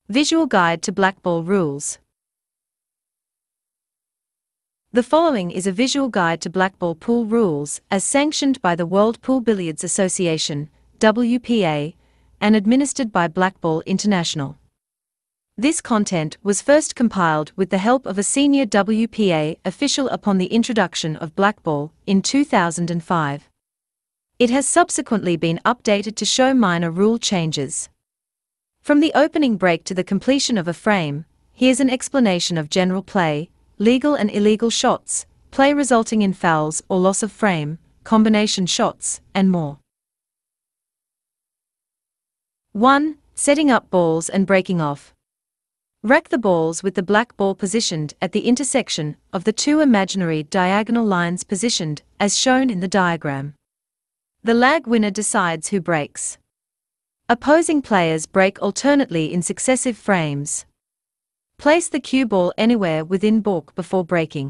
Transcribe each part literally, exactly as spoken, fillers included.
Visual Guide to Blackball Rules. The following is a visual guide to blackball pool rules as sanctioned by the World Pool Billiards Association, W P A, and administered by Blackball International. This content was first compiled with the help of a senior W P A official upon the introduction of blackball in two thousand five. It has subsequently been updated to show minor rule changes. From the opening break to the completion of a frame, here's an explanation of general play, legal and illegal shots, play resulting in fouls or loss of frame, combination shots, and more. one. Setting up balls and breaking off. Rack the balls with the black ball positioned at the intersection of the two imaginary diagonal lines positioned as shown in the diagram. The lag winner decides who breaks. Opposing players break alternately in successive frames. Place the cue ball anywhere within balk before breaking.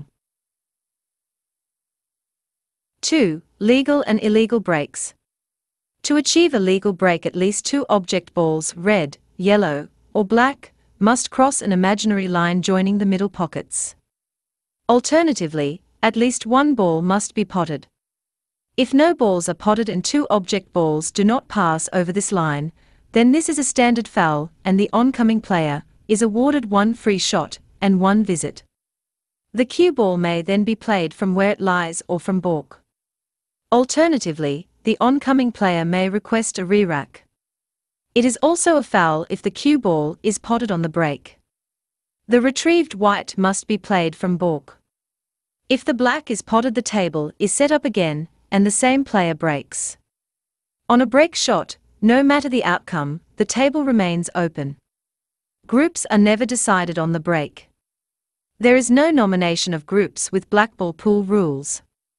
two. Legal and illegal breaks. To achieve a legal break, at least two object balls, red, yellow, or black, must cross an imaginary line joining the middle pockets. Alternatively, at least one ball must be potted. If no balls are potted and two object balls do not pass over this line, then this is a standard foul and the oncoming player is awarded one free shot and one visit. The cue ball may then be played from where it lies or from balk. Alternatively, the oncoming player may request a re-rack. It is also a foul if the cue ball is potted on the break. The retrieved white must be played from balk. If the black is potted, the table is set up again and the same player breaks. On a break shot, no matter the outcome, the table remains open. Groups are never decided on the break. There is no nomination of groups with blackball pool rules.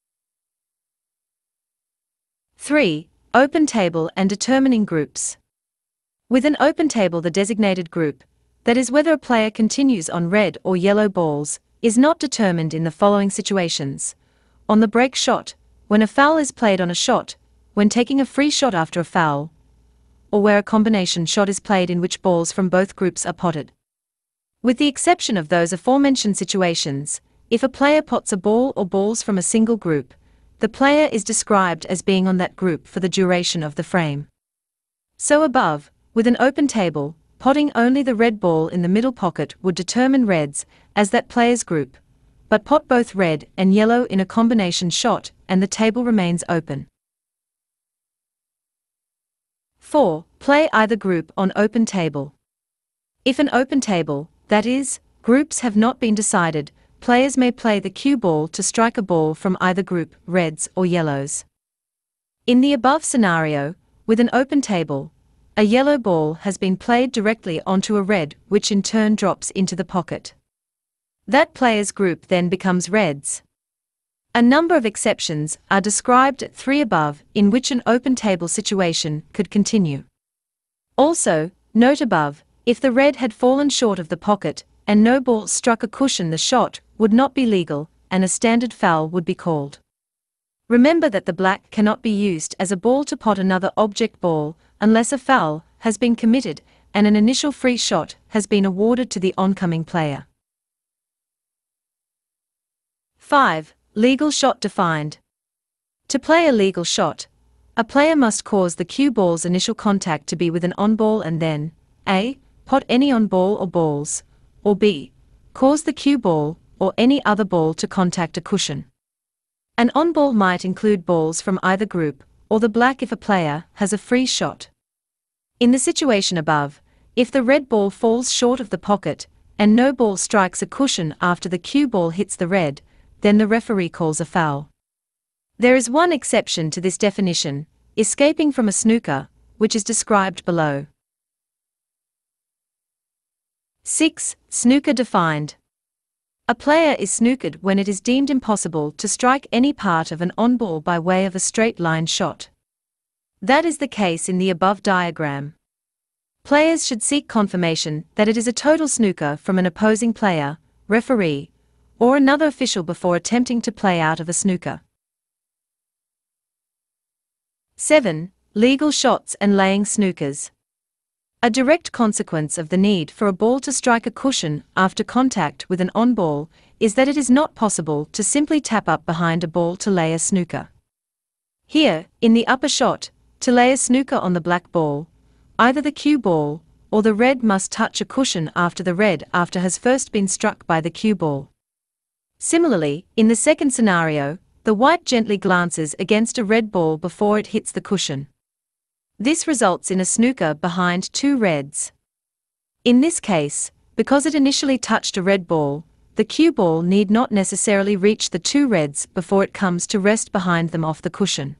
three. Open table and determining groups. With an open table, the designated group, that is whether a player continues on red or yellow balls, is not determined in the following situations: on the break shot, when a foul is played on a shot, when taking a free shot after a foul, or where a combination shot is played in which balls from both groups are potted. With the exception of those aforementioned situations, if a player pots a ball or balls from a single group, the player is described as being on that group for the duration of the frame. So above, with an open table, potting only the red ball in the middle pocket would determine reds as that player's group, but pot both red and yellow in a combination shot and the table remains open. four. Play either group on open table. If an open table, that is, groups have not been decided, players may play the cue ball to strike a ball from either group, reds or yellows. In the above scenario, with an open table, a yellow ball has been played directly onto a red, which in turn drops into the pocket. That player's group then becomes reds. A number of exceptions are described at three above in which an open table situation could continue. Also, note above, if the red had fallen short of the pocket and no ball struck a cushion, the shot would not be legal and a standard foul would be called. Remember that the black cannot be used as a ball to pot another object ball unless a foul has been committed and an initial free shot has been awarded to the oncoming player. five. Legal shot defined. To play a legal shot, a player must cause the cue ball's initial contact to be with an on-ball and then A. Pot any on-ball or balls, or B. Cause the cue ball or any other ball to contact a cushion. An on-ball might include balls from either group, or the black if a player has a free shot. In the situation above, if the red ball falls short of the pocket and no ball strikes a cushion after the cue ball hits the red, then the referee calls a foul. There is one exception to this definition, escaping from a snooker, which is described below. six. Snooker defined. A player is snookered when it is deemed impossible to strike any part of an on-ball by way of a straight line shot. That is the case in the above diagram. Players should seek confirmation that it is a total snooker from an opposing player, referee, or another official before attempting to play out of a snooker. seven. Legal shots and laying snookers. A direct consequence of the need for a ball to strike a cushion after contact with an on-ball is that it is not possible to simply tap up behind a ball to lay a snooker. Here, in the upper shot, to lay a snooker on the black ball, either the cue ball or the red must touch a cushion after the red after has first been struck by the cue ball. Similarly, in the second scenario, the white gently glances against a red ball before it hits the cushion. This results in a snooker behind two reds. In this case, because it initially touched a red ball, the cue ball need not necessarily reach the two reds before it comes to rest behind them off the cushion.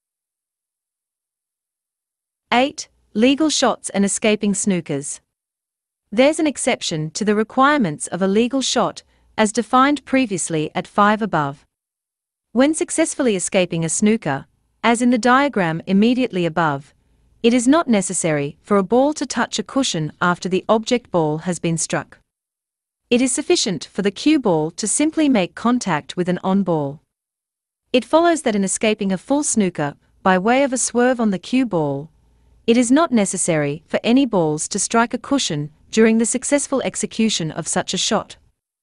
eight. Legal shots and escaping snookers. There's an exception to the requirements of a legal shot, as defined previously at five above. When successfully escaping a snooker, as in the diagram immediately above, it is not necessary for a ball to touch a cushion after the object ball has been struck. It is sufficient for the cue ball to simply make contact with an on-ball. It follows that in escaping a full snooker, by way of a swerve on the cue ball, it is not necessary for any balls to strike a cushion during the successful execution of such a shot.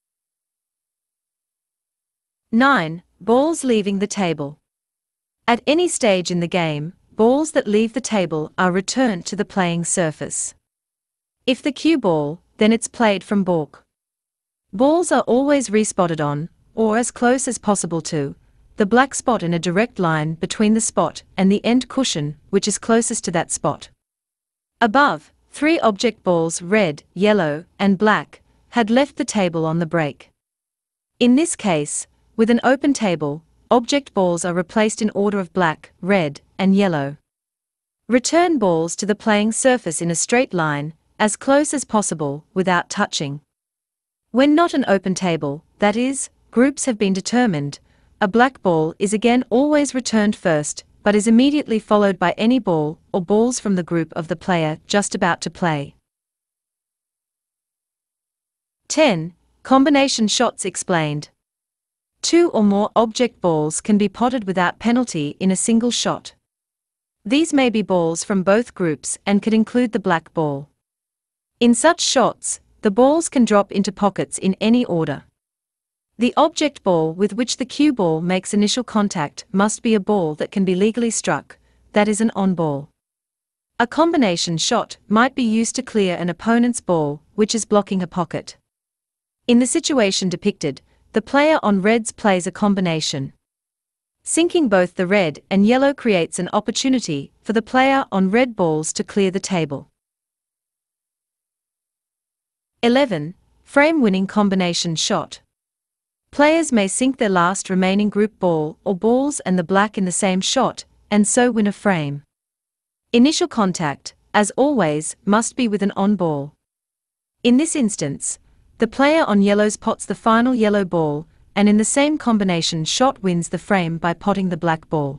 nine. Balls leaving the table. At any stage in the game, balls that leave the table are returned to the playing surface. If the cue ball, then it's played from baulk. Balls are always respotted on, or as close as possible to, the black spot in a direct line between the spot and the end cushion, which is closest to that spot. Above, three object balls red, yellow, and black had left the table on the break. In this case, with an open table, object balls are replaced in order of black, red, and yellow. Return balls to the playing surface in a straight line, as close as possible, without touching. When not an open table, that is, groups have been determined, a black ball is again always returned first, but is immediately followed by any ball or balls from the group of the player just about to play. ten. Combination shots explained. Two or more object balls can be potted without penalty in a single shot. These may be balls from both groups and could include the black ball. In such shots, the balls can drop into pockets in any order. The object ball with which the cue ball makes initial contact must be a ball that can be legally struck, that is an on-ball. A combination shot might be used to clear an opponent's ball, which is blocking a pocket. In the situation depicted, the player on reds plays a combination. Sinking both the red and yellow creates an opportunity for the player on red balls to clear the table. eleven. Frame-winning combination shot. Players may sink their last remaining group ball or balls and the black in the same shot, and so win a frame. Initial contact, as always, must be with an on-ball. In this instance, the player on yellows pots the final yellow ball, and in the same combination shot wins the frame by potting the black ball.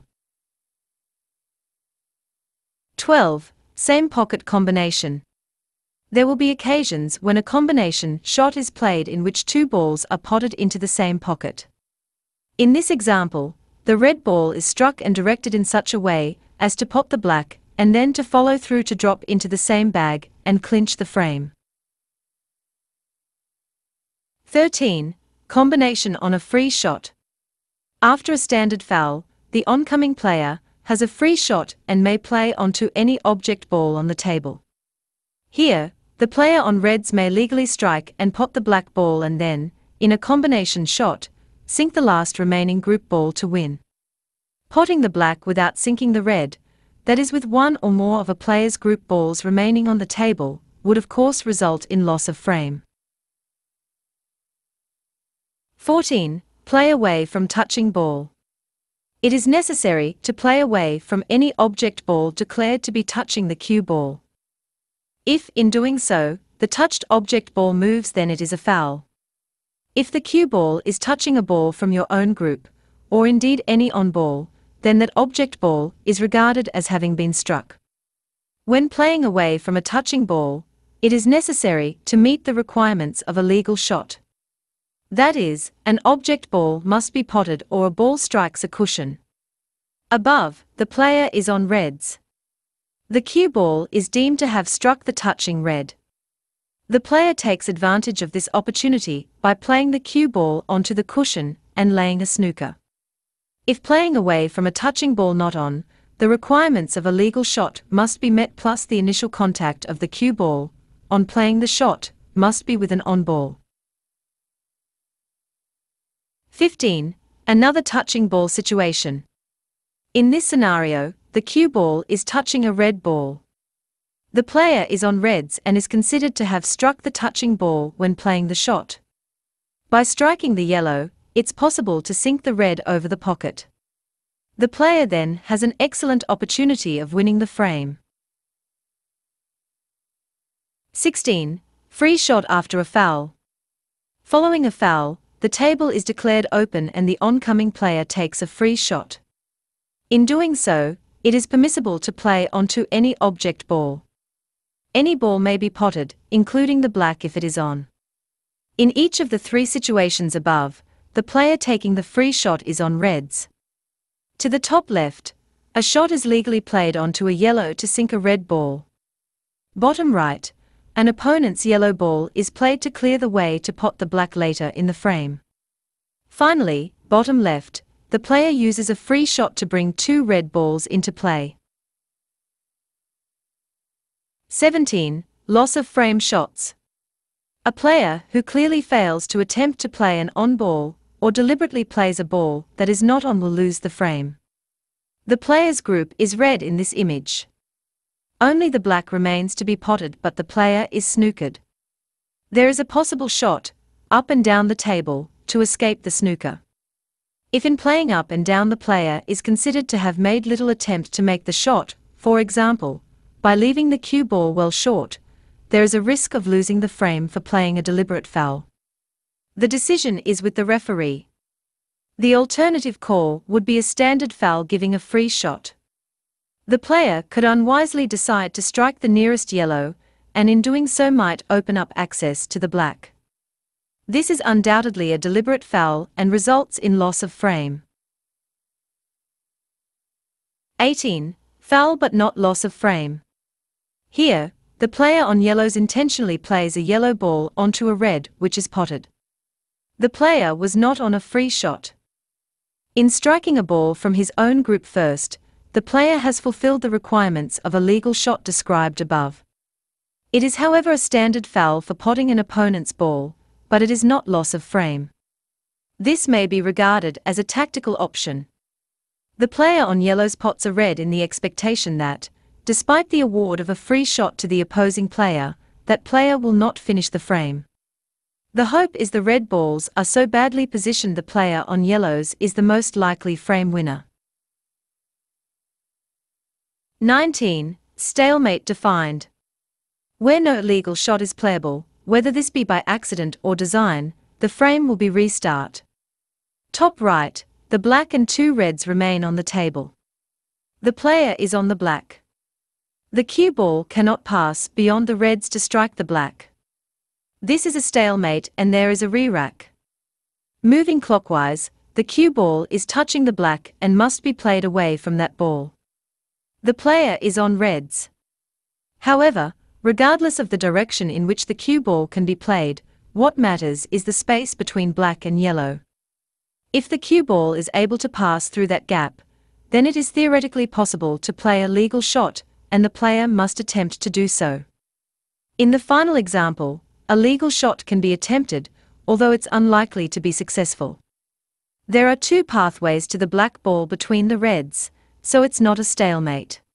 twelve. Same pocket combination. There will be occasions when a combination shot is played in which two balls are potted into the same pocket. In this example, the red ball is struck and directed in such a way as to pot the black, and then to follow through to drop into the same bag and clinch the frame. thirteen. Combination on a free shot. After a standard foul, the oncoming player has a free shot and may play onto any object ball on the table. Here, the player on reds may legally strike and pot the black ball and then, in a combination shot, sink the last remaining group ball to win. Potting the black without sinking the red, that is with one or more of a player's group balls remaining on the table, would of course result in loss of frame. fourteen. Play away from touching ball. It is necessary to play away from any object ball declared to be touching the cue ball. If, in doing so, the touched object ball moves, then it is a foul. If the cue ball is touching a ball from your own group, or indeed any on-ball, then that object ball is regarded as having been struck. When playing away from a touching ball, it is necessary to meet the requirements of a legal shot. That is, an object ball must be potted or a ball strikes a cushion. Above, the player is on reds. The cue ball is deemed to have struck the touching red. The player takes advantage of this opportunity by playing the cue ball onto the cushion and laying a snooker. If playing away from a touching ball not on, the requirements of a legal shot must be met, plus the initial contact of the cue ball on playing the shot must be with an on ball. fifteen. Another touching ball situation. In this scenario, the cue ball is touching a red ball. The player is on reds and is considered to have struck the touching ball when playing the shot. By striking the yellow, it's possible to sink the red over the pocket. The player then has an excellent opportunity of winning the frame. sixteen. Free shot after a foul. Following a foul, the table is declared open and the oncoming player takes a free shot. In doing so, it is permissible to play onto any object ball. Any ball may be potted, including the black if it is on. In each of the three situations above, the player taking the free shot is on reds. To the top left, a shot is legally played onto a yellow to sink a red ball. Bottom right, an opponent's yellow ball is played to clear the way to pot the black later in the frame. Finally, bottom left, the player uses a free shot to bring two red balls into play. seventeen. Loss of frame shots. A player who clearly fails to attempt to play an on ball, or deliberately plays a ball that is not on, will lose the frame. The players' group is red in this image. Only the black remains to be potted, but the player is snookered. There is a possible shot, up and down the table, to escape the snooker. If in playing up and down the player is considered to have made little attempt to make the shot, for example, by leaving the cue ball well short, there is a risk of losing the frame for playing a deliberate foul. The decision is with the referee. The alternative call would be a standard foul giving a free shot. The player could unwisely decide to strike the nearest yellow, and in doing so might open up access to the black. This is undoubtedly a deliberate foul and results in loss of frame. eighteen. Foul but not loss of frame. Here, the player on yellows intentionally plays a yellow ball onto a red which is potted. The player was not on a free shot. In striking a ball from his own group first, the player has fulfilled the requirements of a legal shot described above. It is however a standard foul for potting an opponent's ball, but it is not loss of frame. This may be regarded as a tactical option. The player on yellows pots a red in the expectation that, despite the award of a free shot to the opposing player, that player will not finish the frame. The hope is the red balls are so badly positioned the player on yellows is the most likely frame winner. nineteen. Stalemate defined. Where no legal shot is playable, whether this be by accident or design, the frame will be restart. Top right, the black and two reds remain on the table. The player is on the black. The cue ball cannot pass beyond the reds to strike the black. This is a stalemate and there is a re-rack. Moving clockwise, the cue ball is touching the black and must be played away from that ball. The player is on reds. However, regardless of the direction in which the cue ball can be played, what matters is the space between black and yellow. If the cue ball is able to pass through that gap, then it is theoretically possible to play a legal shot, and the player must attempt to do so. In the final example, a legal shot can be attempted, although it's unlikely to be successful. There are two pathways to the black ball between the reds, so it's not a stalemate.